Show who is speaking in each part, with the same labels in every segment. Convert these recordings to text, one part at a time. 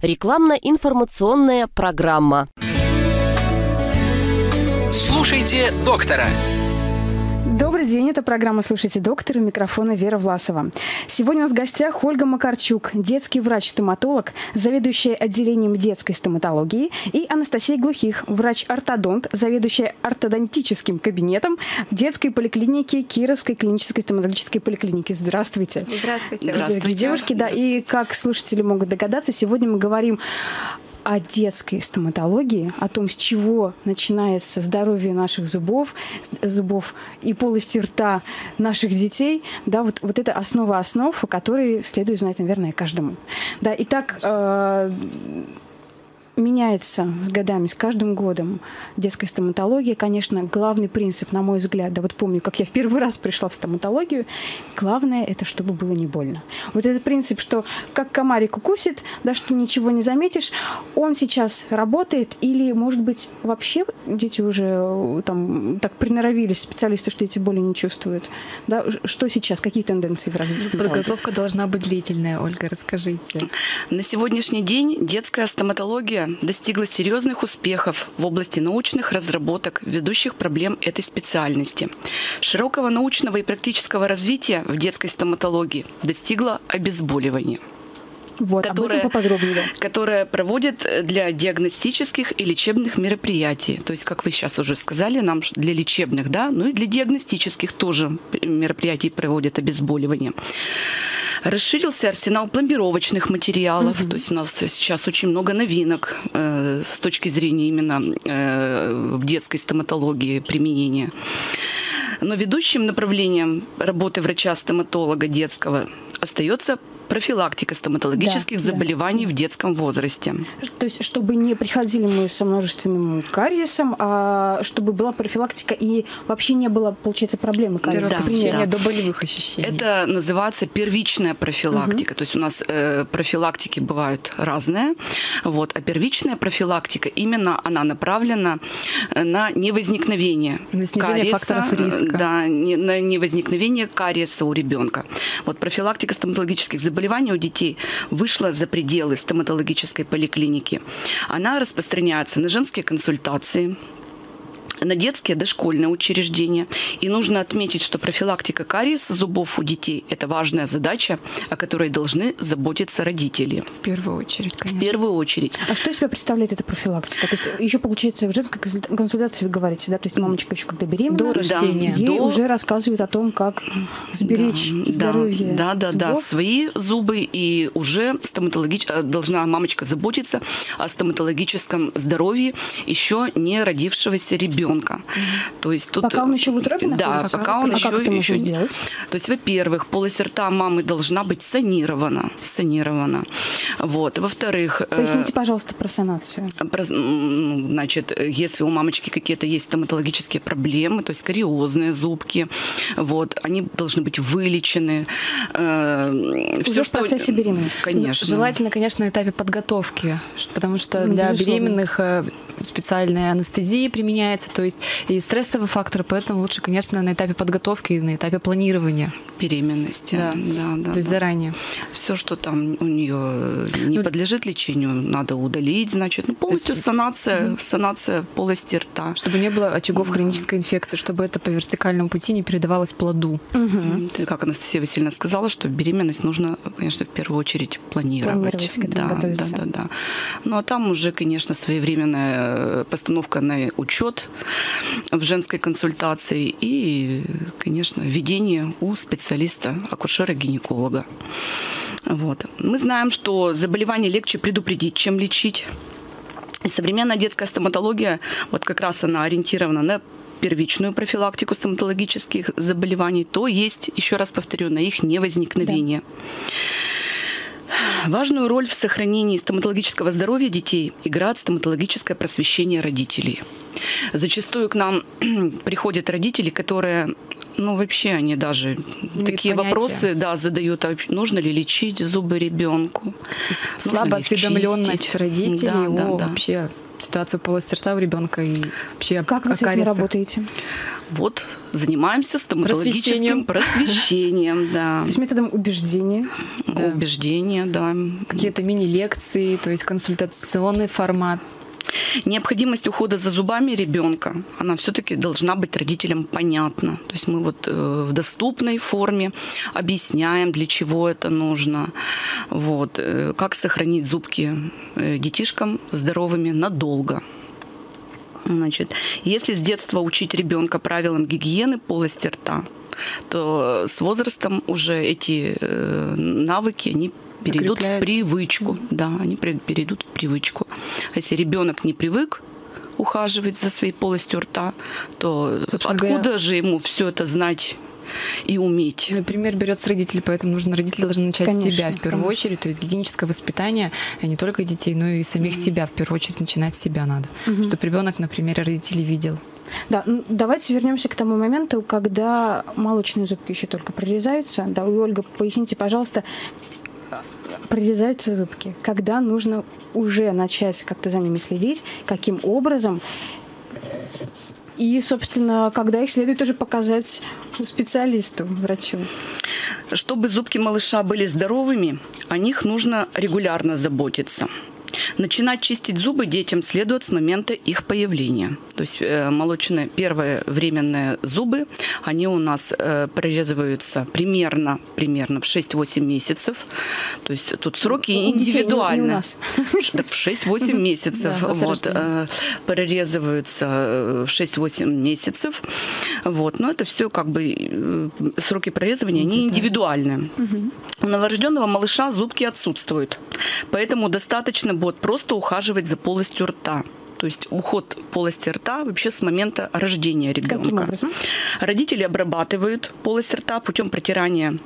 Speaker 1: Рекламно-информационная программа.
Speaker 2: Слушайте доктора.
Speaker 3: Добрый день, это программа «Слушайте доктора», у микрофона Вера Власова. Сегодня у нас в гостях Ольга Макарчук, детский врач-стоматолог, заведующая отделением детской стоматологии, и Анастасия Глухих, врач-ортодонт, заведующая ортодонтическим кабинетом в детской поликлинике Кировской клинической стоматологической поликлиники. Здравствуйте.
Speaker 4: Здравствуйте.
Speaker 3: Здравствуйте, девушки. Да, и как слушатели могут догадаться, сегодня мы говорим о детской стоматологии, о том, с чего начинается здоровье наших зубов и полости рта наших детей. Да, вот это основа основ, о которой следует знать, наверное, каждому. Да, итак, меняется с годами, с каждым годом детская стоматология. Конечно, главный принцип, на мой взгляд, да вот помню, как я в первый раз пришла в стоматологию, главное – это чтобы было не больно. Вот этот принцип, что как комарик укусит, да, что ничего не заметишь, он сейчас работает или, может быть, вообще дети уже там так приноровились, специалисты, что эти боли не чувствуют. Да? Что сейчас? Какие тенденции в развитии стоматологии?
Speaker 4: Подготовка должна быть длительная, Ольга, расскажите.
Speaker 5: На сегодняшний день детская стоматология достигла серьезных успехов в области научных разработок, ведущих проблем этой специальности. Широкого научного и практического развития в детской стоматологии достигло обезболивание.
Speaker 3: Вот,
Speaker 5: которое проводит для диагностических и лечебных мероприятий. То есть, как вы сейчас уже сказали, нам для лечебных, да, но и для диагностических тоже мероприятий проводят обезболивание. Расширился арсенал пломбировочных материалов. То есть у нас сейчас очень много новинок с точки зрения именно в детской стоматологии применения. Но ведущим направлением работы врача-стоматолога детского остается профилактика стоматологических заболеваний в детском возрасте.
Speaker 3: То есть, чтобы не приходили мы со множественным кариесом, а чтобы была профилактика и вообще не было, получается, проблемы кариеса.
Speaker 4: До болевых ощущений.
Speaker 5: Это называется первичная профилактика. То есть у нас профилактики бывают разные, вот, а первичная профилактика именно она направлена на невозникновение
Speaker 4: на снижение
Speaker 5: кариеса,
Speaker 4: факторов риска.
Speaker 5: Да, на невозникновение кариеса у ребенка. Вот профилактика стоматологических заболеваний у детей вышла за пределы стоматологической поликлиники. Она распространяется на женские консультации, на детские дошкольные учреждения. И нужно отметить, что профилактика кариеса зубов у детей – это важная задача, о которой должны заботиться родители.
Speaker 4: В первую очередь, конечно.
Speaker 5: В первую очередь.
Speaker 3: А что из себя представляет эта профилактика? То есть еще, получается, в женской консультации вы говорите, да? То есть мамочка еще когда беременна,
Speaker 4: до рождения,
Speaker 3: ей уже рассказывают о том, как сберечь здоровье зубов.
Speaker 5: Да, свои зубы, и уже должна мамочка заботиться о стоматологическом здоровье еще не родившегося ребенка. То есть тут,
Speaker 3: пока он еще в утробе
Speaker 5: находится? Да, пока он еще...
Speaker 3: Как это можно сделать?
Speaker 5: То есть, во-первых, полость рта мамы должна быть санирована. Вот. Во-вторых...
Speaker 3: Поясните, пожалуйста, про санацию.
Speaker 5: Значит, если у мамочки какие-то есть стоматологические проблемы, то есть кариозные зубки, вот, они должны быть вылечены.
Speaker 3: Уже в процессе беременности?
Speaker 5: Конечно.
Speaker 4: Желательно, конечно, на этапе подготовки, потому что для беременных специальная анестезия применяется, то есть и стрессовый фактор, поэтому лучше, конечно, на этапе подготовки и на этапе планирования
Speaker 5: беременности.
Speaker 4: Да. То есть заранее.
Speaker 5: Все, что там у нее не подлежит лечению, надо удалить, значит, полностью санация полости рта.
Speaker 4: Чтобы не было очагов хронической инфекции, чтобы это по вертикальному пути не передавалось плоду.
Speaker 5: Как Анастасия Васильевна сказала, что беременность нужно, конечно, в первую очередь планировать. Да. Ну а там уже, конечно, своевременная постановка на учет в женской консультации и, конечно, введение у специалиста, акушера-гинеколога. Вот. Мы знаем, что заболевание легче предупредить, чем лечить. И современная детская стоматология, вот как раз она ориентирована на первичную профилактику стоматологических заболеваний, то есть, еще раз повторю, на их невозникновение. Важную роль в сохранении стоматологического здоровья детей играет стоматологическое просвещение родителей. Зачастую к нам приходят родители, которые, ну, вообще они даже такие вопросы, да, задают, а нужно ли лечить зубы ребенку.
Speaker 4: Слабая осведомленность родителей вообще ситуацию полости рта у ребенка и вообще
Speaker 3: как вы с этим работаете?
Speaker 5: Вот, занимаемся стоматологическим просвещением, да.
Speaker 3: То есть методом убеждения?
Speaker 5: Да. Убеждения, да.
Speaker 4: Какие-то мини-лекции, то есть консультационный формат.
Speaker 5: Необходимость ухода за зубами ребенка, она все-таки должна быть родителям понятна. То есть мы вот в доступной форме объясняем, для чего это нужно, вот, как сохранить зубки детишкам здоровыми надолго. Значит, если с детства учить ребенка правилам гигиены полости рта, то с возрастом уже эти навыки, они перейдут в привычку. Да, они перейдут в привычку. А если ребенок не привык ухаживать за своей полостью рта, то откуда же ему все это знать и уметь?
Speaker 4: Пример берет с родителей, поэтому родители должны начать с себя в первую очередь. То есть гигиеническое воспитание не только детей, но и самих себя в первую очередь начинать с себя надо. Чтобы ребенок на примере родителей видел.
Speaker 3: Да, давайте вернемся к тому моменту, когда молочные зубки еще только прорезаются. Да, Ольга, поясните, пожалуйста, прорезаются зубки, когда нужно уже начать как-то за ними следить, каким образом, и, собственно, когда их следует уже показать специалисту, врачу.
Speaker 5: Чтобы зубки малыша были здоровыми, о них нужно регулярно заботиться. Начинать чистить зубы детям следует с момента их появления. То есть молочные первые временные зубы, они у нас прорезываются примерно в 6-8 месяцев. То есть тут сроки индивидуальны. В 6-8 месяцев прорезываются в 6-8 месяцев. Вот. Но это все как бы сроки прорезывания, они индивидуальны. У новорожденного малыша зубки отсутствуют. Поэтому достаточно будет просто ухаживать за полостью рта. То есть уход полости рта вообще с момента рождения ребенка.
Speaker 3: Каким образом?
Speaker 5: Родители обрабатывают полость рта путем протирания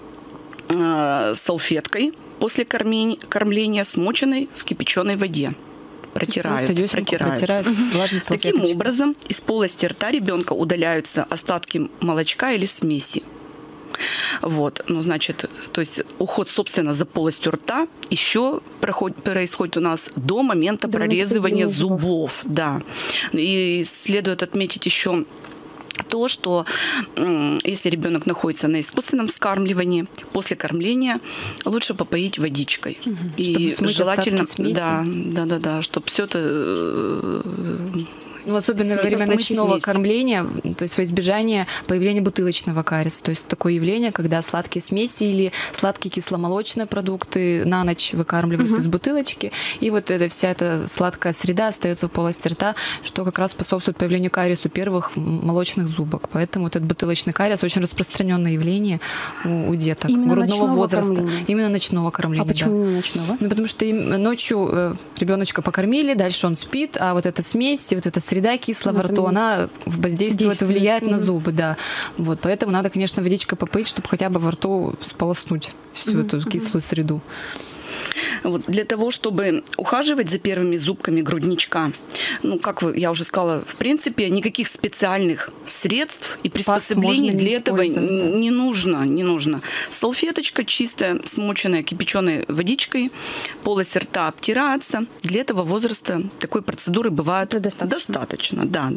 Speaker 5: салфеткой после кормления, смоченной в кипяченой воде. Протирают. Таким образом, из полости рта ребенка удаляются остатки молочка или смеси. Вот, ну, значит, то есть уход, собственно, за полостью рта еще происходит у нас до момента прорезывания зубов. Да. И следует отметить еще то, что если ребенок находится на искусственном вскармливании, после кормления лучше попоить водичкой. И желательно, чтобы все это
Speaker 4: особенно во время ночного кормления, то есть во избежание появления бутылочного кариеса. То есть такое явление, когда сладкие смеси или сладкие кисломолочные продукты на ночь выкармливаются из бутылочки, и вот вся эта сладкая среда остается в полости рта, что как раз способствует появлению кариеса первых молочных зубок. Поэтому вот этот бутылочный кариес очень распространенное явление у деток
Speaker 3: именно
Speaker 4: грудного возраста.
Speaker 3: Кормления.
Speaker 4: Именно ночного кормления.
Speaker 3: А почему именно ночного?
Speaker 4: Ну, потому что ночью ребеночка покормили, дальше он спит, а вот эта смесь, вот эта среда кислая во рту, она воздействует, влияет на зубы, да. Вот, поэтому надо, конечно, водичкой попоить, чтобы хотя бы во рту сполоснуть всю эту кислую среду.
Speaker 5: Вот, для того, чтобы ухаживать за первыми зубками грудничка, ну, как я уже сказала, в принципе, никаких специальных средств и приспособлений для этого не нужно. Салфеточка чистая, смоченная кипяченой водичкой, полость рта обтирается. Для этого возраста такой процедуры бывает достаточно. Да.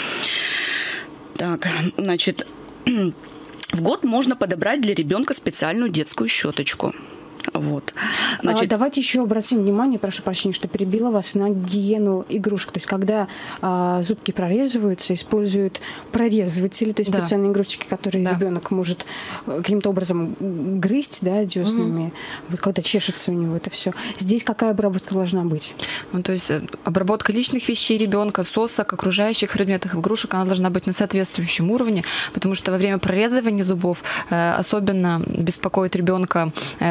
Speaker 5: Так, значит, в год можно подобрать для ребенка специальную детскую щеточку. Вот.
Speaker 3: Значит, давайте еще обратим внимание, прошу прощения, что перебила вас, на гигиену игрушек. То есть когда зубки прорезываются, используют прорезыватели, то есть специальные игрушечки, которые ребенок может каким-то образом грызть, да, деснами, вот когда чешется у него это все. Здесь какая обработка должна быть?
Speaker 4: Ну, то есть обработка личных вещей ребенка, сосок, окружающих предметов, игрушек, она должна быть на соответствующем уровне, потому что во время прорезывания зубов особенно беспокоит ребенка зуд,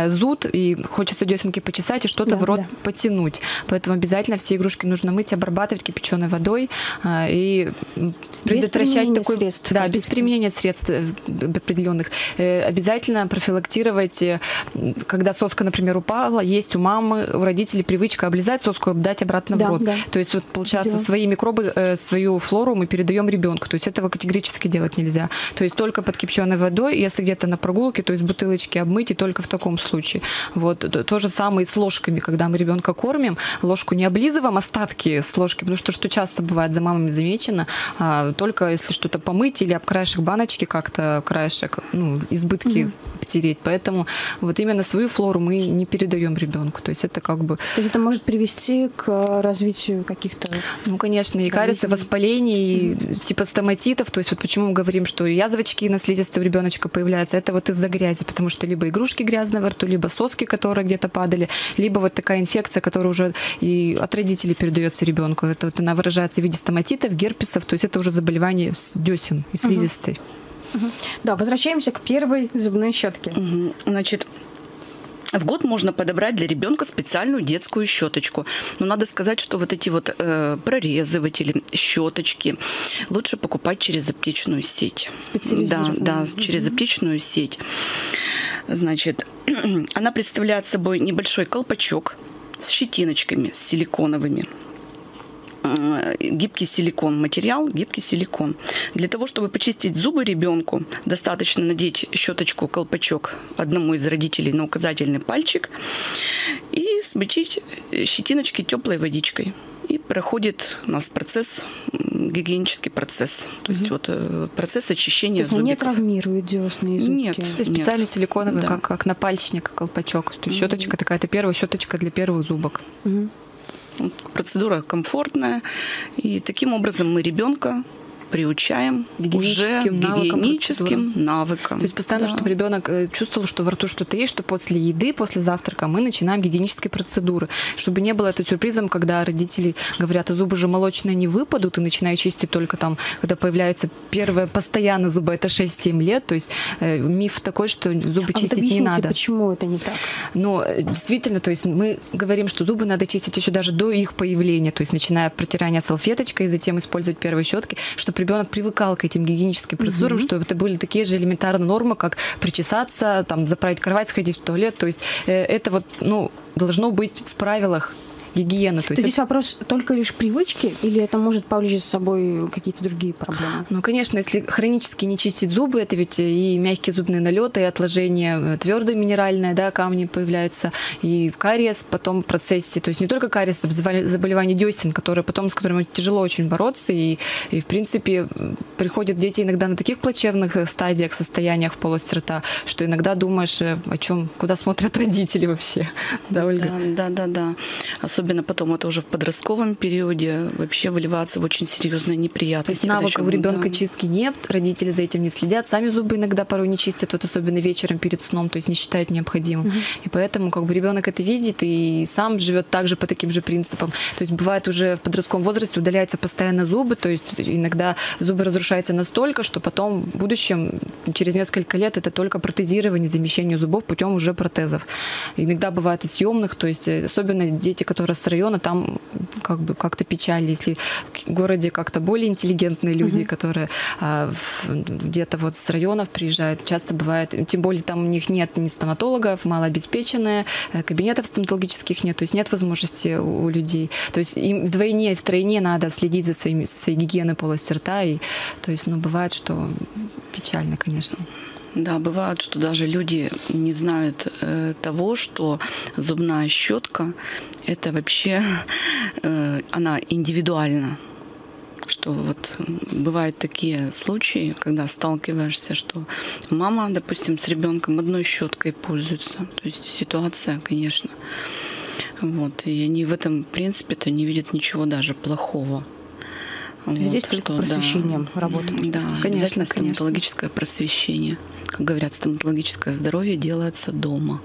Speaker 4: рот, и хочется десенки почесать и что-то в рот потянуть. Поэтому обязательно все игрушки нужно мыть, обрабатывать кипяченой водой и предотвращать такой...
Speaker 3: средств.
Speaker 4: Да, без применения средств определенных. Обязательно профилактировать, когда соска, например, упала, есть у мамы, у родителей привычка облизать соску и дать обратно в рот. Да. То есть, вот, получается, свои микробы, свою флору мы передаем ребенку. То есть этого категорически делать нельзя. То есть только под кипяченой водой, если где-то на прогулке, то есть бутылочки обмыть, и только в таком случае. Вот. То же самое и с ложками, когда мы ребенка кормим, ложку не облизываем, остатки с ложки, потому что часто бывает за мамами замечено, только если что-то помыть или об краешек баночки как-то, краешек, избытки потереть. Поэтому вот именно свою флору мы не передаем ребенку. То есть это как бы...
Speaker 3: То есть это может привести к развитию каких-то...
Speaker 4: Ну, конечно, и кариеса, воспалений, типа стоматитов. То есть вот почему мы говорим, что язвочки на слизистой у ребеночка появляются, это вот из-за грязи, потому что либо игрушки грязные во рту, либо соски, которые где-то падали, либо вот такая инфекция, которая уже и от родителей передается ребенку. Это вот она выражается в виде стоматитов, герпесов, то есть это уже заболевание десен и слизистой.
Speaker 3: Да, возвращаемся к первой зубной щетке.
Speaker 5: Значит, в год можно подобрать для ребенка специальную детскую щеточку. Но надо сказать, что вот эти вот прорезыватели, щеточки лучше покупать через аптечную сеть. Да, через аптечную сеть. Значит, она представляет собой небольшой колпачок с щетиночками, с силиконовыми. Гибкий силикон, материал гибкий силикон. Для того, чтобы почистить зубы ребенку, достаточно надеть щеточку, колпачок одному из родителей на указательный пальчик и смочить щетиночки теплой водичкой. И проходит у нас процесс, гигиенический процесс. То есть вот процесс очищения зубиков.
Speaker 3: То есть он не травмирует десны и зубки?
Speaker 5: Нет.
Speaker 4: Специальный силиконовый, как напальчник, колпачок. То есть щеточка такая, это первая щеточка для первых зубок.
Speaker 5: Процедура комфортная, и таким образом мы ребенка приучаем гигиеническим навыкам.
Speaker 4: То есть постоянно, чтобы ребенок чувствовал, что во рту что-то есть, что после еды, после завтрака мы начинаем гигиенические процедуры. Чтобы не было это сюрпризом, когда родители говорят, а зубы же молочные не выпадут, и начинают чистить только там, когда появляются первые постоянно зубы, это 6-7 лет. То есть миф такой, что зубы чистить не надо.
Speaker 3: Почему это не так?
Speaker 4: Но действительно, то есть мы говорим, что зубы надо чистить еще даже до их появления, то есть начиная от протирания салфеточкой, и затем использовать первые щетки, чтобы ребенок привыкал к этим гигиеническим процедурам, чтобы это были такие же элементарные нормы, как причесаться, там, заправить кровать, сходить в туалет. То есть это вот, должно быть в правилах гигиены. То есть
Speaker 3: здесь вопрос только лишь привычки, или это может повлечь за собой какие-то другие проблемы?
Speaker 4: Ну, конечно, если хронически не чистить зубы, это ведь и мягкие зубные налеты, и отложения твердые минеральные, да, камни появляются, и кариес потом в процессе, то есть не только кариес, а заболевания десен, с которыми тяжело очень бороться, и в принципе приходят дети иногда на таких плачевных стадиях, состояниях в полости рта, что иногда думаешь, куда смотрят родители вообще. Да, Ольга?
Speaker 5: Да. Особенно потом это уже в подростковом периоде вообще выливаться в очень серьезные неприятности.
Speaker 4: То есть навыка у ребенка чистки нет, родители за этим не следят, сами зубы иногда порой не чистят, вот особенно вечером перед сном, то есть не считают необходимым. И поэтому ребенок это видит и сам живет также по таким же принципам. То есть бывает уже в подростковом возрасте удаляются постоянно зубы, то есть иногда зубы разрушаются настолько, что потом в будущем, через несколько лет, это только протезирование, замещение зубов путем уже протезов. Иногда бывает и съемных, то есть особенно дети, которые с района, там как-то печально, если в городе как-то более интеллигентные люди, которые где-то вот с районов приезжают, часто бывает, тем более там у них нет ни стоматологов, малообеспеченные, кабинетов стоматологических нет, то есть нет возможности у людей. То есть им вдвойне, втройне надо следить за своей гигиеной полости рта, и то есть, бывает, что печально, конечно.
Speaker 5: Да, бывает, что даже люди не знают того, что зубная щетка – это вообще, она индивидуальна. Что вот бывают такие случаи, когда сталкиваешься, что мама, допустим, с ребенком одной щеткой пользуется. То есть ситуация, конечно. Вот. И они в этом, в принципе-то, не видят ничего даже плохого.
Speaker 3: То есть здесь только просвещением работаем.
Speaker 5: Да, обязательно стоматологическое просвещение. Как говорят, стоматологическое здоровье делается дома.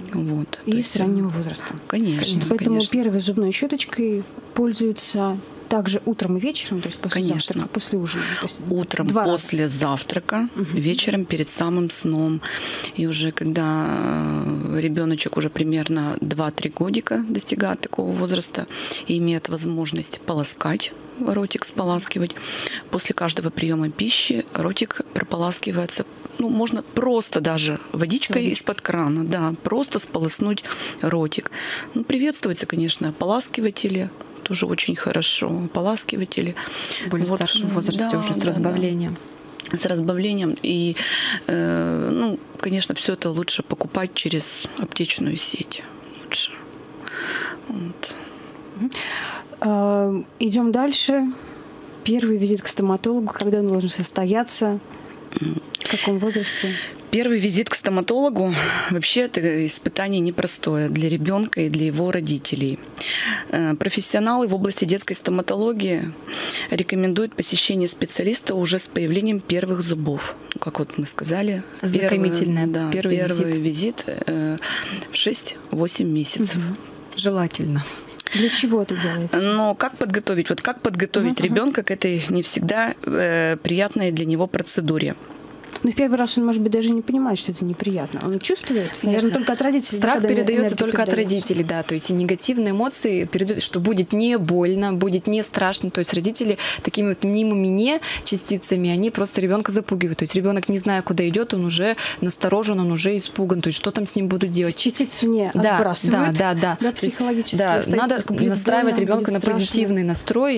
Speaker 3: И с раннего возраста.
Speaker 5: Конечно.
Speaker 3: Поэтому первой зубной щеточкой пользуются также утром и вечером, то есть после завтрака, после ужина? То есть
Speaker 5: утром после завтрака, вечером перед самым сном. И уже когда ребеночек уже примерно 2-3 годика достигает такого возраста и имеет возможность полоскать, ротик споласкивать. После каждого приема пищи ротик прополаскивается, можно просто даже водичкой из-под крана, да, просто сполоснуть ротик. Приветствуется, конечно, ополаскиватели, тоже очень хорошо, ополаскиватели.
Speaker 4: Более старшем возрасте уже с разбавлением.
Speaker 5: Да. С разбавлением. И, конечно, все это лучше покупать через аптечную сеть. Лучше. Вот.
Speaker 3: Идем дальше. Первый визит к стоматологу, когда он должен состояться? В каком возрасте?
Speaker 5: Первый визит к стоматологу вообще это испытание непростое для ребенка и для его родителей. Профессионалы в области детской стоматологии рекомендуют посещение специалиста уже с появлением первых зубов. Как вот мы сказали, первый визит в 6-8 месяцев.
Speaker 4: Желательно.
Speaker 3: Для чего это делается?
Speaker 5: Но как подготовить? Вот как подготовить ребенка к этой не всегда приятной для него процедуре?
Speaker 3: В первый раз он, может быть, даже не понимает, что это неприятно. Он чувствует, наверное, только от родителей.
Speaker 4: Страх передается только от родителей, да. То есть и негативные эмоции передают, что будет не больно, будет не страшно. То есть родители такими вот мнимыми не частицами, они просто ребенка запугивают. То есть ребенок, не зная, куда идет, он уже насторожен, он уже испуган. То есть что там с ним будут делать?
Speaker 3: Частицу не отбрасывают.
Speaker 4: Да.
Speaker 3: Психологически.
Speaker 4: Да, надо настраивать ребенка на позитивный настрой.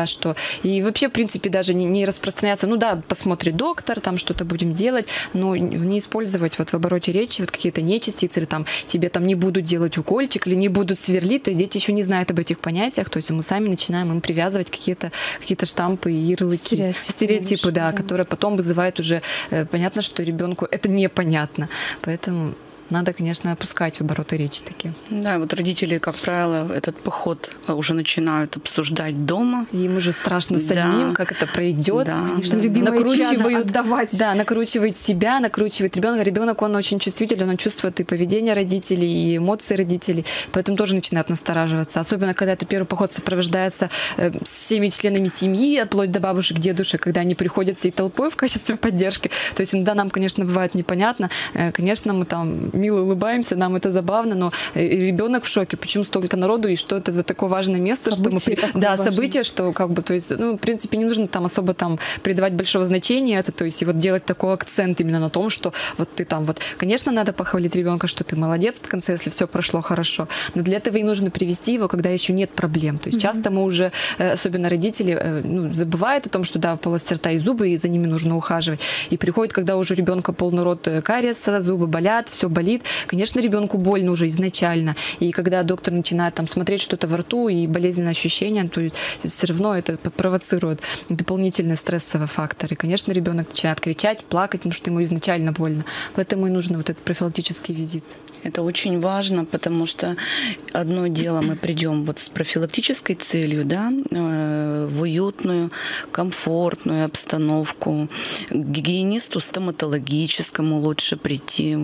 Speaker 4: И вообще, в принципе, даже не распространяться. Посмотрит доктор, там что-то будем делать, но не использовать вот в обороте речи вот какие-то нечастицы, или там тебе там не будут делать укольчик, или не будут сверлить, то есть дети еще не знают об этих понятиях, то есть мы сами начинаем им привязывать какие-то штампы и ярлыки, стереотипы, да, которые потом вызывают уже, понятно, что ребенку это непонятно, поэтому надо, конечно, опускать в обороты речи такие.
Speaker 5: Да, вот родители, как правило, этот поход уже начинают обсуждать дома.
Speaker 4: Им уже страшно самим, как это пройдет.
Speaker 3: Да, конечно, накручивают отдавать.
Speaker 4: Да, накручивают себя, накручивают ребенка. Ребенок, он очень чувствителен, он чувствует и поведение родителей, и эмоции родителей, поэтому тоже начинает настораживаться. Особенно, когда это первый поход сопровождается всеми членами семьи, вплоть до бабушек, дедушек, когда они приходят всей толпой в качестве поддержки. То есть иногда нам, конечно, бывает непонятно. Конечно, мы там мило улыбаемся, нам это забавно, но ребенок в шоке, почему столько народу и что это за такое важное место, событие, что то есть, в принципе, не нужно там особо придавать большого значения это, то есть и вот делать такой акцент именно на том, что вот ты там вот, конечно, надо похвалить ребенка, что ты молодец в конце, если все прошло хорошо, но для этого и нужно привести его, когда еще нет проблем, то есть часто мы уже, особенно родители, забывают о том, что в полости рта и зубы, и за ними нужно ухаживать, и приходит, когда уже у ребенка полный рот кариеса, зубы болят, все болит, конечно, ребенку больно уже изначально. И когда доктор начинает смотреть что-то во рту и болезненные ощущения, то есть все равно это провоцирует дополнительные стрессовые факторы. И, конечно, ребенок начинает кричать, плакать, потому что ему изначально больно. Поэтому и нужен вот этот профилактический визит.
Speaker 5: Это очень важно, потому что одно дело мы придем вот с профилактической целью, в уютную, комфортную обстановку. К гигиенисту стоматологическому лучше прийти.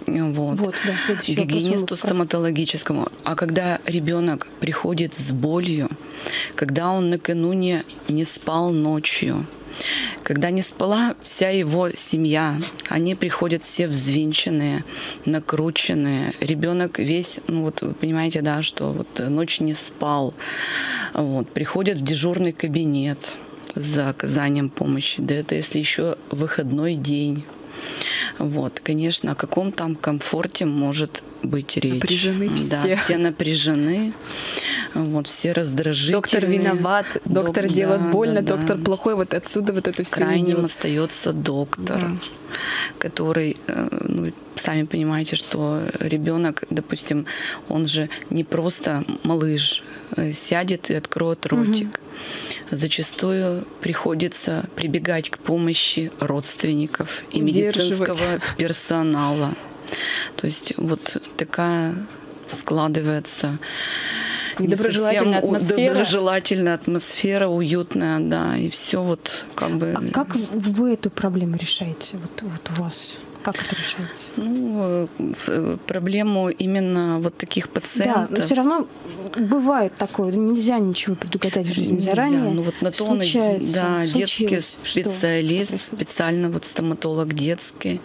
Speaker 5: К гигиенисту стоматологическому. А когда ребенок приходит с болью, когда он накануне не спал ночью, когда не спала вся его семья, они приходят все взвинченные, накрученные. Ребенок весь, вы понимаете, что ночь не спал. Приходят в дежурный кабинет за оказанием помощи. Да это если еще выходной день. Конечно, о каком там комфорте может быть речь.
Speaker 4: Напряжены все.
Speaker 5: Да, все напряжены, все раздражительные.
Speaker 4: Доктор виноват, доктор делает больно, доктор плохой, отсюда это все
Speaker 5: крайним идет. Остается доктор, который, сами понимаете, что ребенок, допустим, он же не просто малыш, сядет и откроет ротик. Зачастую приходится прибегать к помощи родственников и медицинского персонала. То есть такая складывается доброжелательная атмосфера, уютная, и все
Speaker 3: А как вы эту проблему решаете у вас? Как это решается?
Speaker 5: Ну, проблему именно вот таких пациентов.
Speaker 3: Да, но все равно бывает такое, нельзя ничего предугадать в жизни заранее.
Speaker 5: Ну вот на то он, да, детский специалист, специально вот стоматолог детский,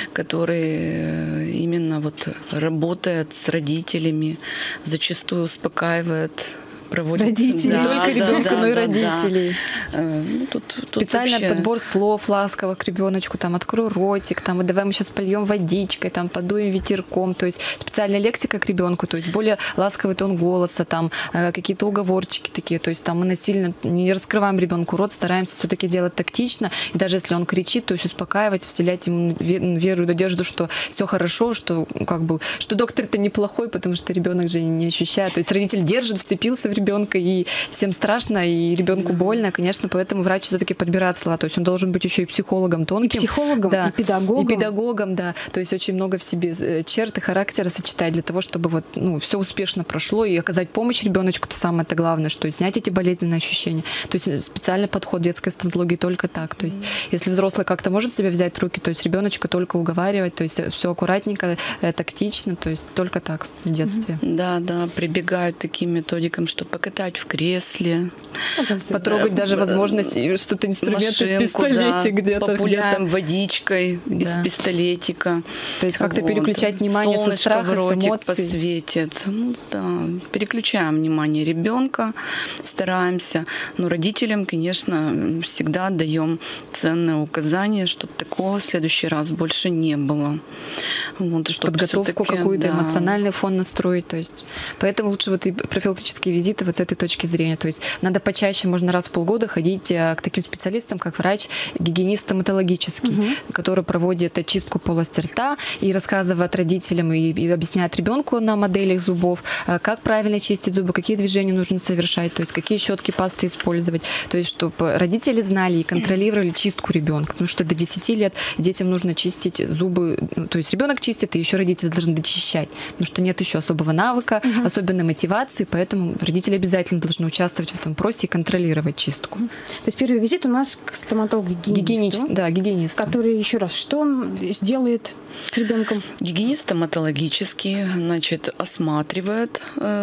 Speaker 5: который именно вот работает с родителями, зачастую успокаивает, проводит
Speaker 4: родителей, не только ребенка, но и родителей.
Speaker 5: Ну, тут
Speaker 4: специальный
Speaker 5: вообще
Speaker 4: подбор слов ласково к ребеночку, там открой ротик, там и давай мы сейчас польем водичкой, там подуем ветерком, то есть специальная лексика к ребенку, то есть более ласковый тон голоса, там какие-то уговорчики такие, то есть там мы насильно не раскрываем ребенку рот, стараемся все-таки делать тактично, и даже если он кричит, то есть успокаивать, вселять ему веру и надежду, что все хорошо, что как бы что доктор-то неплохой, потому что ребенок же не ощущает, то есть родитель держит, вцепился в ребенка, и всем страшно, и ребенку больно, конечно, поэтому врач все-таки подбирает слова. То есть он должен быть еще и психологом тонким.
Speaker 3: И психологом,
Speaker 4: да,
Speaker 3: и педагогом.
Speaker 4: И педагогом, да. То есть очень много в себе черт и характера сочетать для того, чтобы вот, ну, все успешно прошло и оказать помощь ребеночку, то самое это главное, что снять эти болезненные ощущения. То есть специальный подход детской стоматологии только так. То есть если взрослый как-то может себя взять в руки, то есть ребеночка только уговаривать, то есть все аккуратненько, тактично, то есть только так в детстве.
Speaker 5: Да, прибегают к таким методикам, что покатать в кресле,
Speaker 4: потрогать даже возможность что-то инструменты, пистолете где-то.
Speaker 5: Популяем водичкой из пистолетика.
Speaker 4: То есть как-то переключать внимание со страха, с эмоций.
Speaker 5: Посветит. Ну, да. Переключаем внимание ребенка, стараемся. Но родителям, конечно, всегда даем ценные указания, чтобы такого в следующий раз больше не было. Вот,
Speaker 4: подготовку какую-то, эмоциональный фон настроить. То есть, поэтому лучше вот и профилактические визиты вот с этой точки зрения. То есть надо почаще, можно раз в полгода ходить к таким специалистам, как врач-гигиенист стоматологический, который проводит очистку полости рта и рассказывает родителям и объясняет ребенку на моделях зубов, как правильно чистить зубы, какие движения нужно совершать, то есть какие щетки, пасты использовать. То есть чтобы родители знали и контролировали чистку ребенка. Потому что до 10 лет детям нужно чистить зубы. То есть ребенок чистит, и еще родители должны дочищать. Потому что нет еще особого навыка, особенной мотивации, поэтому родители обязательно должны участвовать в этом вопросе и контролировать чистку.
Speaker 3: То есть первый визит у нас к стоматологу-гигиенисту.
Speaker 4: Гигиенисту.
Speaker 3: Который, еще раз, что он сделает с ребенком?
Speaker 5: Гигиенист стоматологический, значит, осматривает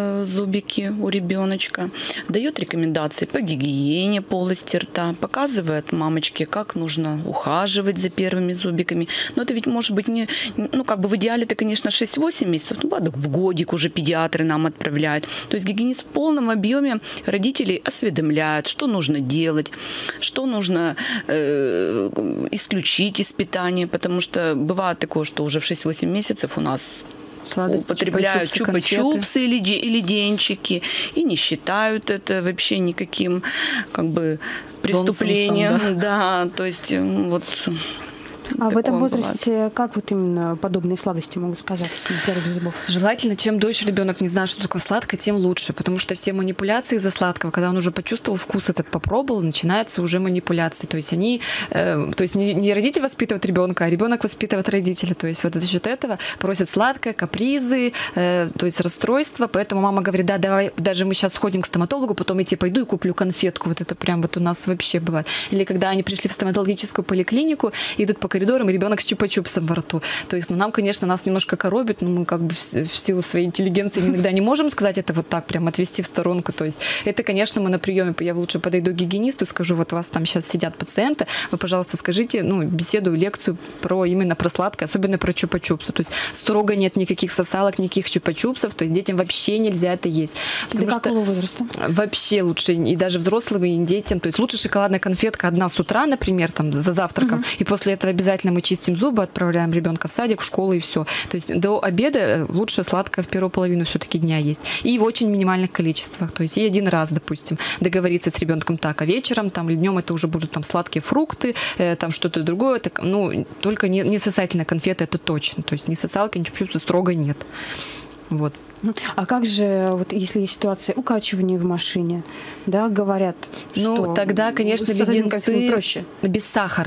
Speaker 5: зубики у ребеночка, дает рекомендации по гигиене полости рта, показывает мамочке, как нужно ухаживать за первыми зубиками. Но это ведь может быть не, ну, как бы в идеале это, конечно, 6-8 месяцев, ну, в годик уже педиатры нам отправляют. То есть гигиенист в полном объеме родителей осведомляет, что нужно делать, что нужно исключить из питания, потому что бывает такое, что уже в 6-8 месяцев у нас употребляют чупа-чупсы или денчики и не считают это вообще никаким как бы преступлением. Да, то есть вот...
Speaker 3: А в этом возрасте бывает. Как вот именно подобные сладости могут сказаться на здоровье зубов?
Speaker 4: Желательно, чем дольше ребенок не знает, что такое сладкое, тем лучше, потому что все манипуляции из-за сладкого, когда он уже почувствовал вкус этот, попробовал, начинаются уже манипуляции. То есть они, то есть не родитель воспитывает ребенка, а ребенок воспитывает родителя. То есть вот за счет этого просят сладкое, капризы, то есть расстройства. Поэтому мама говорит: да, давай, даже мы сейчас сходим к стоматологу, потом я тебе пойду и куплю конфетку. Вот это прям вот у нас вообще бывает. Или когда они пришли в стоматологическую поликлинику, идут по коридорам, и ребенок с чупа-чупсом во рту. То есть, ну, нам, конечно, нас немножко коробит, но мы как бы в силу своей интеллигенции иногда не можем сказать это вот так, прям отвести в сторонку. То есть это, конечно, мы на приеме, я лучше подойду к гигиенисту и скажу: вот у вас там сейчас сидят пациенты, вы, пожалуйста, скажите, ну, беседу, лекцию именно про сладкое, особенно про чупа-чупсы. То есть строго нет никаких сосалок, никаких чупа-чупсов, то есть детям вообще нельзя это есть.
Speaker 3: До какого возраста? Вообще
Speaker 4: лучше, и даже взрослым, и детям. То есть лучше шоколадная конфетка одна с утра, например, там за завтраком, и после этого обязательно мы чистим зубы, отправляем ребенка в садик, в школу и все. То есть до обеда лучше сладкое в первую половину все-таки дня есть. И в очень минимальных количествах. То есть и один раз, допустим, договориться с ребенком так, а вечером там, или днем это уже будут там сладкие фрукты, там что-то другое. Так, ну, только не сосательная конфета, это точно. То есть ни сосалки, ни чупа-чупсы строго нет. Вот.
Speaker 3: А как же, вот если есть ситуация укачивания в машине, да, говорят, что...
Speaker 4: Ну, тогда, конечно, леденцы
Speaker 3: проще.
Speaker 4: Без сахара.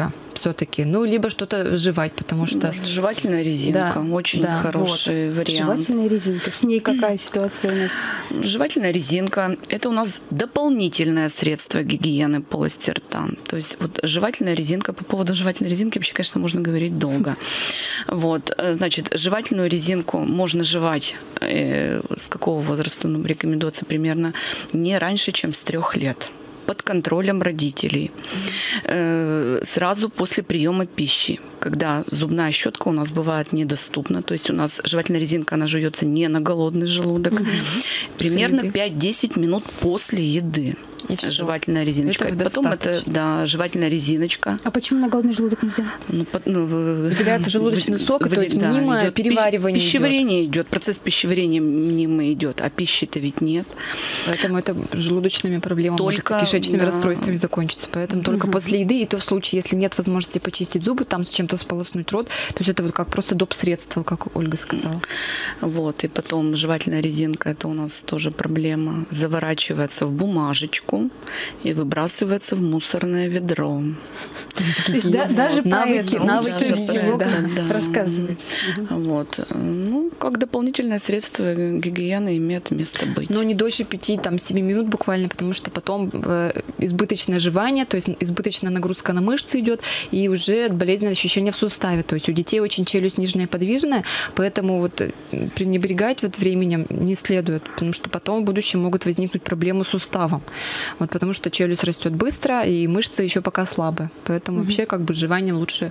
Speaker 4: все-таки. Ну, либо что-то жевать, потому что...
Speaker 5: Жевательная резинка, очень хороший вариант.
Speaker 3: Жевательная резинка. С ней какая ситуация у нас?
Speaker 5: Жевательная резинка – это у нас дополнительное средство гигиены полости рта. То есть вот жевательная резинка, по поводу жевательной резинки вообще, конечно, можно говорить долго. Вот, значит, жевательную резинку можно жевать с какого возраста, ну, рекомендуется примерно не раньше, чем с 3 лет. Под контролем родителей. Сразу после приема пищи, когда зубная щетка у нас бывает недоступна, то есть у нас жевательная резинка, она жуется не на голодный желудок, примерно 5-10 минут после еды. Жевательная резиночка. Потом это жевательная резиночка.
Speaker 3: А почему на голодный желудок нельзя?
Speaker 4: Выделяется желудочный сок, то есть мнимое переваривание
Speaker 5: пищеварение идет, процесс пищеварения мнимый идет, а пищи-то ведь нет.
Speaker 4: Поэтому это желудочными проблемами, только кишечными расстройствами закончится. Поэтому только после еды, и то в случае, если нет возможности почистить зубы, там с чем-то сполоснуть рот, то есть это вот как просто доп. Средство, как Ольга сказала.
Speaker 5: Вот, и потом жевательная резинка, это у нас тоже проблема, заворачивается в бумажечку и выбрасывается в мусорное ведро.
Speaker 3: То есть даже навыки всего рассказывается.
Speaker 5: Вот. Ну, как дополнительное средство гигиены имеет место быть.
Speaker 4: Но не дольше 5-7 минут буквально, потому что потом избыточное жевание, то есть избыточная нагрузка на мышцы идет, и уже болезненное ощущение в суставе. То есть у детей очень челюсть нижняя подвижная, поэтому вот пренебрегать вот временем не следует, потому что потом в будущем могут возникнуть проблемы с суставом. Вот, потому что челюсть растет быстро, и мышцы еще пока слабые. Поэтому вообще как бы жеванием лучше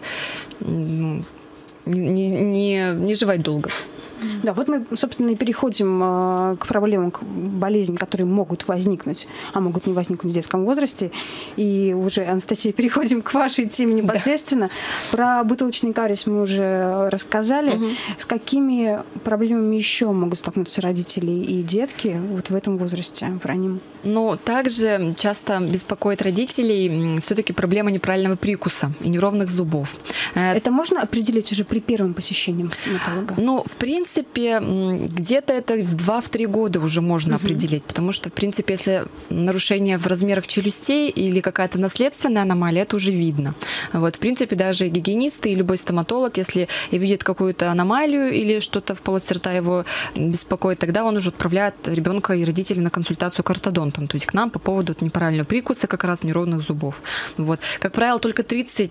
Speaker 4: не жевать долго.
Speaker 3: Да, вот мы, собственно, и переходим к проблемам, к болезням, которые могут возникнуть, а могут не возникнуть в детском возрасте. И уже, Анастасия, переходим к вашей теме непосредственно. Да. Про бутылочный кариес мы уже рассказали. С какими проблемами еще могут столкнуться родители и детки вот в этом возрасте, в раннем?
Speaker 4: Ну, также часто беспокоит родителей все-таки проблема неправильного прикуса и неровных зубов.
Speaker 3: Это можно определить уже при первом посещении стоматолога?
Speaker 4: Ну, в принципе, где-то это в 2-3 года уже можно определить, потому что, в принципе, если нарушение в размерах челюстей или какая-то наследственная аномалия, это уже видно. Вот, в принципе, даже гигиенисты и любой стоматолог, если видит какую-то аномалию или что-то в полости рта его беспокоит, тогда он уже отправляет ребенка и родителей на консультацию к ортодонтам, то есть к нам по поводу неправильного прикуса, как раз неровных зубов. Вот. Как правило, только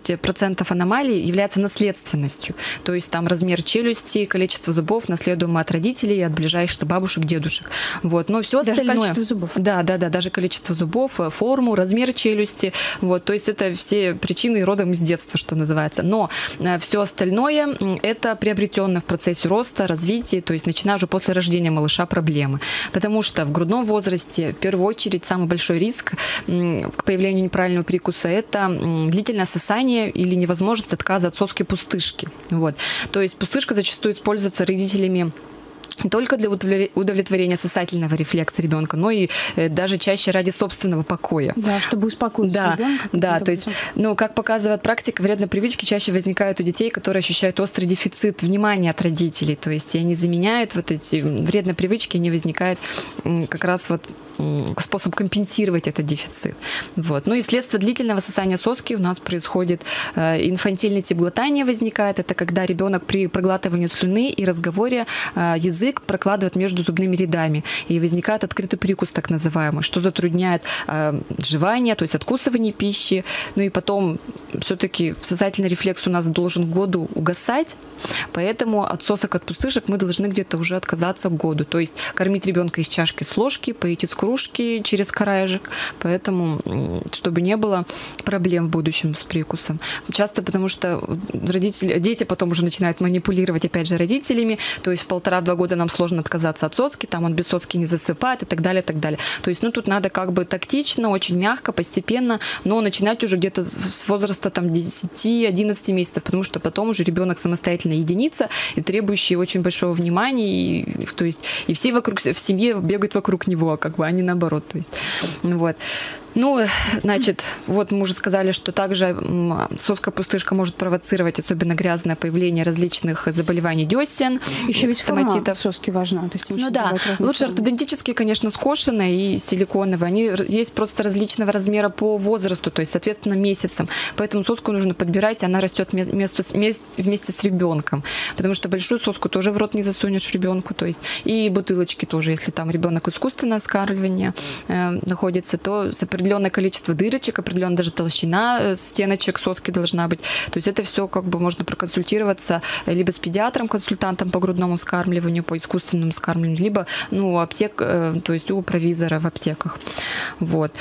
Speaker 4: 30% аномалий является наследственностью, то есть там размер челюсти, количество зубов наследуемо от родителей и от ближайших бабушек, дедушек. Вот. Но все
Speaker 3: даже
Speaker 4: остальное...
Speaker 3: количество зубов?
Speaker 4: Да, даже количество зубов, форму, размер челюсти. Вот. То есть это все причины родом из детства, что называется. Но все остальное это приобретенное в процессе роста, развития, то есть начиная уже после рождения малыша проблемы. Потому что в грудном возрасте в первую очередь самый большой риск к появлению неправильного прикуса это длительное сосание или невозможность отказа от соски пустышки. Вот. То есть пустышка зачастую используется родителями не только для удовлетворения сосательного рефлекса ребенка, но и даже чаще ради собственного покоя.
Speaker 3: Да, чтобы успокоить ребенка.
Speaker 4: Да, то есть, ну, как показывает практика, вредные привычки чаще возникают у детей, которые ощущают острый дефицит внимания от родителей. То есть они заменяют вот эти вредные привычки, они возникают как раз вот способ компенсировать этот дефицит. Вот. Ну и вследствие длительного сосания соски у нас происходит инфантильный тип глотания возникает. Это когда ребенок при проглатывании слюны и разговоре язык прокладывает между зубными рядами. И возникает открытый прикус, так называемый, что затрудняет жевание, то есть откусывание пищи. Ну и потом все-таки сосательный рефлекс у нас должен к году угасать. Поэтому от сосок, от пустышек мы должны где-то уже отказаться к году. То есть кормить ребенка из чашки с ложки, поить из кружки через краешек. Поэтому, чтобы не было проблем в будущем с прикусом. Часто потому что дети потом уже начинают манипулировать, опять же, родителями. То есть в 1,5-2 года нам сложно отказаться от соски, там он без соски не засыпает и так далее, и так далее. То есть, ну, тут надо как бы тактично, очень мягко, постепенно, но начинать уже где-то с возраста там 10-11 месяцев, потому что потом уже ребенок самостоятельно единица и требующий очень большого внимания, и, то есть, и все в семье бегают вокруг него, как бы, а не наоборот. То есть, вот. Ну, значит, вот мы уже сказали, что также соска-пустышка может провоцировать особенно грязное появление различных заболеваний десен.
Speaker 3: Еще ведь форма соски важна. То есть,
Speaker 4: ну да, лучше ортодонтические, конечно, скошенные и силиконовые. Они есть просто различного размера по возрасту, то есть, соответственно, месяцам. Поэтому соску нужно подбирать, и она растет вместе с ребенком. Потому что большую соску тоже в рот не засунешь ребенку. То есть, и бутылочки тоже, если там ребенок искусственное вскармливание находится, то с определенное количество дырочек, определенная даже толщина стеночек соски должна быть. То есть это все как бы можно проконсультироваться либо с педиатром, консультантом по грудному вскармливанию, по искусственному вскармливанию, либо то есть у провизора в аптеках. Вот.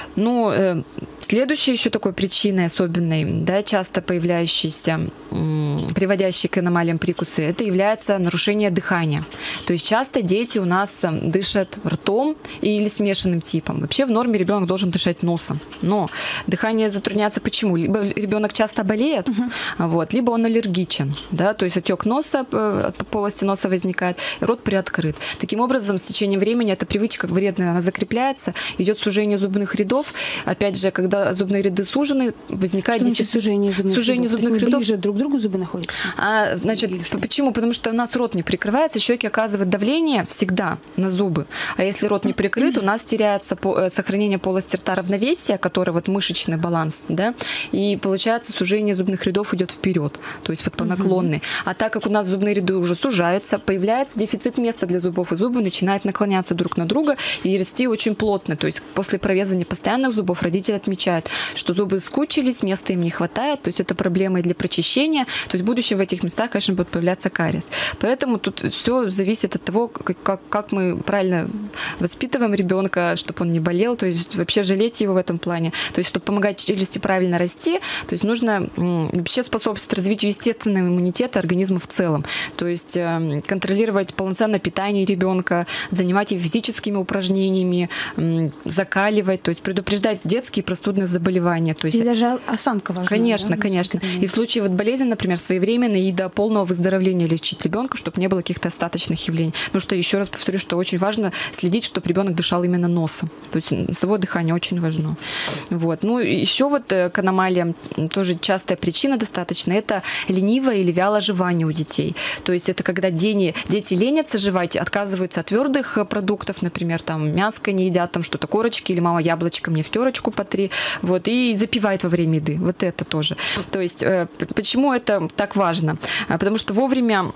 Speaker 4: Ну, следующей еще такой причиной особенной, да, часто появляющейся, приводящей к аномалиям прикуса, это является нарушение дыхания. То есть часто дети у нас дышат ртом или смешанным типом. Вообще в норме ребенок должен дышать носом. Но дыхание затрудняется почему? Либо ребенок часто болеет, вот, либо он аллергичен. Да? То есть отек носа, от полости носа возникает, и рот приоткрыт. Таким образом, с течением времени эта привычка вредная, она закрепляется, идет сужение зубных рядов. Опять же, когда зубные ряды сужены, возникает
Speaker 3: сужение зубных рядов. Ближе друг к другу зубы находятся?
Speaker 4: Значит, почему? Потому что у нас рот не прикрывается, щеки оказывают давление всегда на зубы. А если рот не прикрыт, у нас теряется сохранение полости рта равновесия, который вот мышечный баланс, да, и получается сужение зубных рядов идет вперед, то есть вот по наклонной. А так как у нас зубные ряды уже сужаются, появляется дефицит места для зубов, и зубы начинают наклоняться друг на друга и расти очень плотно. То есть после прорезания постоянных зубов родители отмечают, что зубы скучились, места им не хватает, то есть это проблема и для прочищения. То есть в будущем в этих местах, конечно, будет появляться кариес. Поэтому тут все зависит от того, как мы правильно воспитываем ребенка, чтобы он не болел, то есть вообще жалеть его в этом плане. То есть чтобы помогать челюсти правильно расти, то есть нужно вообще способствовать развитию естественного иммунитета организма в целом. То есть контролировать полноценное питание ребенка, занимать его физическими упражнениями, закаливать, то есть предупреждать детские простудные заболевания. То есть
Speaker 3: и даже осанка важна.
Speaker 4: Конечно,
Speaker 3: да?
Speaker 4: конечно. И в случае вот болезни, например, своевременно и до полного выздоровления лечить ребенка, чтобы не было каких-то остаточных явлений. Потому что, еще раз повторю, что очень важно следить, чтобы ребенок дышал именно носом. То есть носовое дыхание очень важно. Вот. Ну, еще вот к аномалиям тоже частая причина достаточно, это ленивое или вялое жевание у детей. То есть это когда дети ленятся жевать, отказываются от твердых продуктов, например, там мяско не едят, там что-то корочки, или мама яблочко мне в терочку потри, вот, и запивает во время еды. Вот это тоже. То есть почему это так важно? Потому что вовремя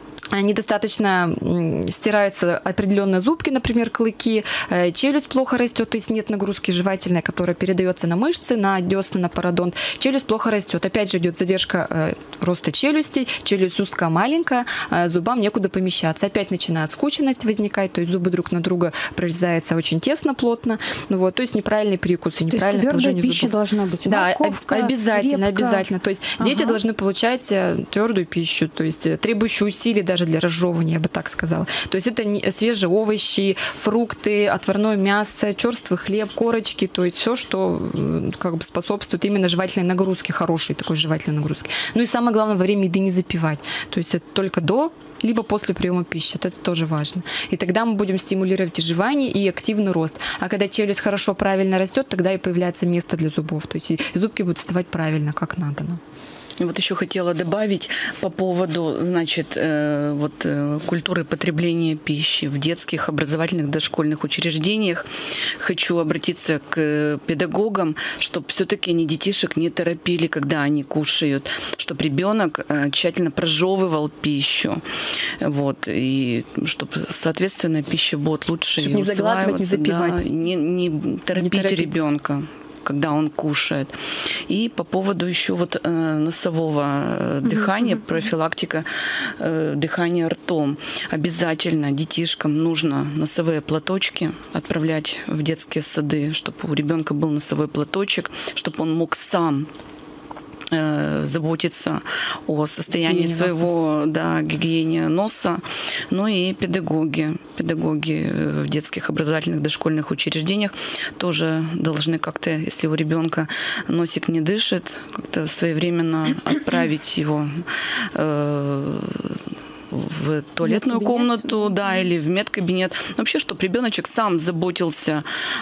Speaker 4: недостаточно стираются определенные зубки, например, клыки, челюсть плохо растет, то есть нет нагрузки жевательной, которая передается на мышцы, на десны, на пародонт. Челюсть плохо растет. Опять же идет задержка роста челюсти, челюсть узкая, маленькая, зубам некуда помещаться. Опять начинает скученность возникать, то есть зубы друг на друга прорезаются очень тесно, плотно. Ну, вот, то есть неправильный прикус и неправильное положение зубов.
Speaker 3: Пища должна быть.
Speaker 4: Да,
Speaker 3: морковка,
Speaker 4: обязательно,
Speaker 3: репка.
Speaker 4: обязательно. То есть дети должны получать твердую пищу, то есть требующую усилий даже для разжевывания, я бы так сказала. То есть это свежие овощи, фрукты, отварное мясо, черствый хлеб, корочки, то есть все, что как бы способствует именно жевательной нагрузке, хорошей такой жевательной нагрузки. Ну и самое главное, во время еды не запивать. То есть это только до либо после приема пищи. Вот это тоже важно. И тогда мы будем стимулировать и жевание, и активный рост. А когда челюсть хорошо, правильно растет, тогда и появляется место для зубов. То есть и зубки будут вставать правильно, как надо.
Speaker 5: Вот еще хотела добавить по поводу, значит, культуры потребления пищи в детских, образовательных, дошкольных учреждениях. Хочу обратиться к педагогам, чтобы все-таки они детишек не торопили, когда они кушают, чтобы ребенок тщательно прожевывал пищу, вот, и чтобы, соответственно, пища будет лучше
Speaker 4: чтобы не заглатывать, не запивать,
Speaker 5: да, не торопить ребенка, когда он кушает. И по поводу еще вот носового дыхания, профилактика дыхания ртом. Обязательно детишкам нужно носовые платочки отправлять в детские сады, чтобы у ребенка был носовой платочек, чтобы он мог сам заботиться о состоянии своего, да, гигиене носа. Ну и педагоги в детских образовательных дошкольных учреждениях тоже должны как-то, если у ребенка носик не дышит, как-то своевременно отправить его в туалетную комнату, да, или в медкабинет. Вообще, чтобы ребеночек сам заботился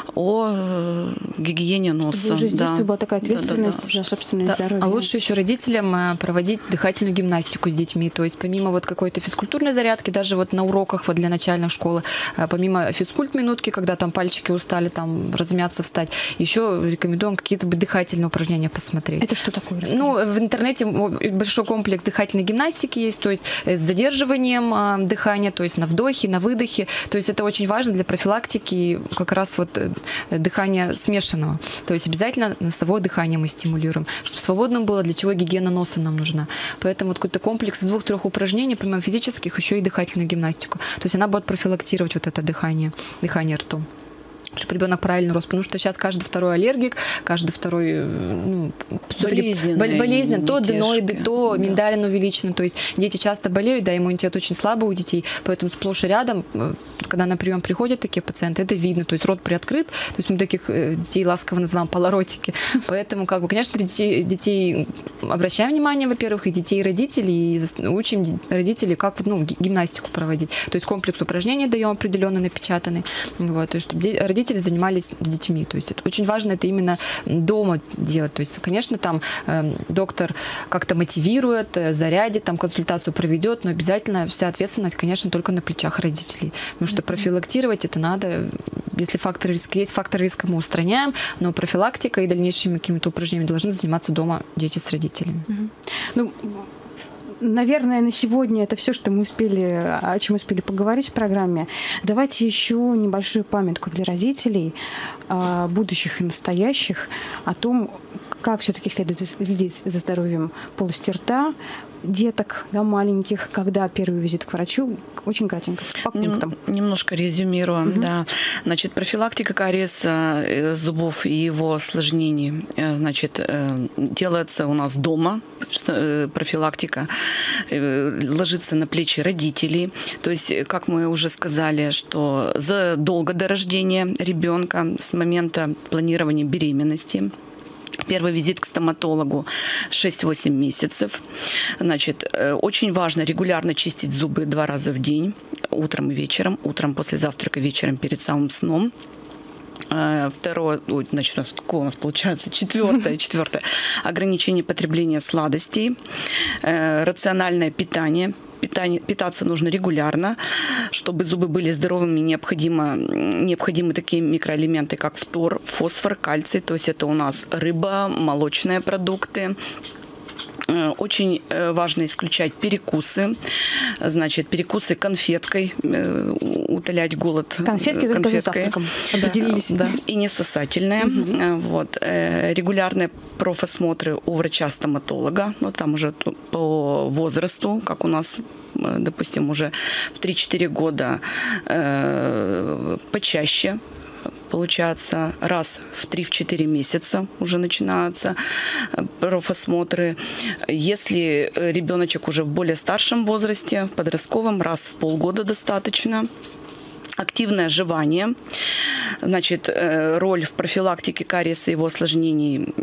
Speaker 5: о гигиене носа.
Speaker 3: Чтобы уже с детства была такая ответственность за собственное здоровье.
Speaker 4: А лучше еще родителям проводить дыхательную гимнастику с детьми. То есть помимо вот какой-то физкультурной зарядки, даже вот на уроках вот для начальных школ, помимо физкульт-минутки, когда там пальчики устали там размяться, встать, еще рекомендуем какие-то дыхательные упражнения посмотреть.
Speaker 3: Это что такое? Расскажите.
Speaker 4: Ну, в интернете большой комплекс дыхательной гимнастики есть, то есть с задерживанием дыхания, то есть на вдохе, на выдохе. То есть это очень важно для профилактики как раз вот дыхания смешанного. То есть обязательно носовое дыхание мы стимулируем, чтобы свободным было, для чего гигиена носа нам нужна. Поэтому вот какой-то комплекс из 2-3 упражнений, помимо физических, еще и дыхательную гимнастику. То есть она будет профилактировать вот это дыхание ртом, чтобы ребенок правильно рос, потому что сейчас каждый второй аллергик, каждый второй болезненный, то аденоиды, то миндалин увеличен, то есть дети часто болеют, да, иммунитет очень слабый у детей, поэтому сплошь и рядом, когда на прием приходят такие пациенты, это видно, то есть рот приоткрыт, то есть мы таких детей ласково называем полоротики, поэтому, как бы, конечно, детей обращаем внимание, во-первых, и детей, и родителей, и учим родителей, как гимнастику проводить, то есть комплекс упражнений даем определенно напечатанный, вот, то есть чтобы родители занимались с детьми. То есть это очень важно это именно дома делать. То есть, конечно, там доктор как-то мотивирует, зарядит, там консультацию проведет, но обязательно вся ответственность, конечно, только на плечах родителей. Потому что профилактировать это надо. Если фактор риска есть, фактор риска мы устраняем, но профилактикой и дальнейшими какими-то упражнениями должны заниматься дома дети с родителями.
Speaker 3: Ну, наверное, на сегодня это все, что мы успели, о чем успели поговорить в программе. Давайте еще небольшую памятку для родителей, будущих и настоящих, о том, как все-таки следует следить за здоровьем полости рта, деток, да, маленьких, когда первый визит к врачу, очень кратенько, по пунктам.
Speaker 5: Немножко резюмируем, да. Значит, профилактика кариеса зубов и его осложнений, значит, делается у нас дома, профилактика, ложится на плечи родителей. То есть, как мы уже сказали, что задолго до рождения ребенка, с момента планирования беременности, первый визит к стоматологу 6-8 месяцев. Значит, очень важно регулярно чистить зубы 2 раза в день, утром и вечером. Утром после завтрака, вечером перед самым сном. Второе, значит, у нас получается четвертое. Ограничение потребления сладостей, рациональное питание. Питаться нужно регулярно, чтобы зубы были здоровыми, необходимы такие микроэлементы, как фтор, фосфор, кальций. То есть это у нас рыба, молочные продукты. Очень важно исключать перекусы. Значит, перекусы конфеткой, утолять голод.
Speaker 3: Конфетки только за завтраком. Определились.
Speaker 5: Да. И несосательные. Вот. Регулярные профосмотры у врача-стоматолога. Ну, там уже по возрасту, как у нас, допустим, уже в 3-4 года почаще. Получается, раз в 3-4 месяца уже начинаются профосмотры. Если ребеночек уже в более старшем возрасте, в подростковом, раз в полгода достаточно. Активное жевание, значит, роль в профилактике кариеса и его осложнений,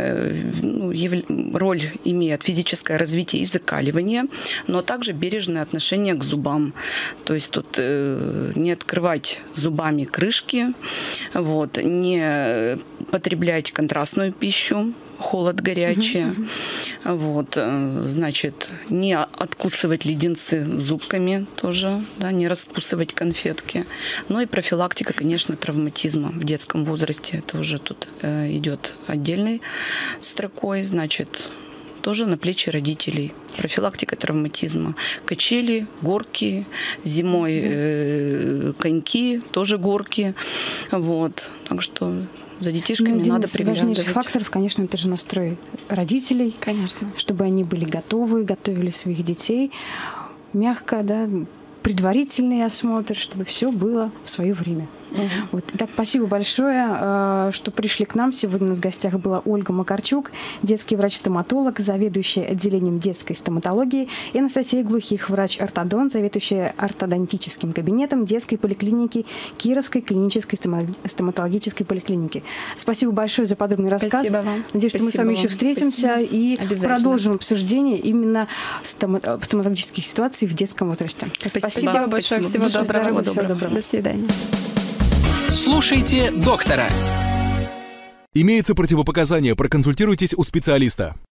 Speaker 5: роль имеет физическое развитие и закаливание, но также бережное отношение к зубам. То есть тут не открывать зубами крышки, вот, не потреблять контрастную пищу, холод горячий, вот, значит, не откусывать леденцы зубками тоже, да, не раскусывать конфетки. Ну и профилактика, конечно, травматизма в детском возрасте, это уже тут идет отдельной строкой, значит, тоже на плечи родителей. Профилактика травматизма. Качели, горки, зимой коньки, тоже горки, вот, так что за детишками надо приглядывать. Один из
Speaker 3: важнейших факторов, конечно, это же настрой родителей.
Speaker 4: Конечно.
Speaker 3: Чтобы они были готовили своих детей мягко, да, предварительный осмотр, чтобы все было в свое время. Вот. Итак, спасибо большое, что пришли к нам. Сегодня у нас в гостях была Ольга Макарчук, детский врач-стоматолог, заведующая отделением детской стоматологии, и Анастасия Глухих, врач-ортодонт, заведующая ортодонтическим кабинетом детской поликлиники Кировской клинической стоматологической поликлиники. Спасибо большое за подробный рассказ.
Speaker 4: Спасибо вам.
Speaker 3: Надеюсь, что мы с вами еще встретимся и продолжим обсуждение именно стоматологических ситуаций в детском возрасте.
Speaker 4: Спасибо большое. Всего доброго. До свидания.
Speaker 2: Слушайте доктора.
Speaker 6: Имеется противопоказание, проконсультируйтесь у специалиста.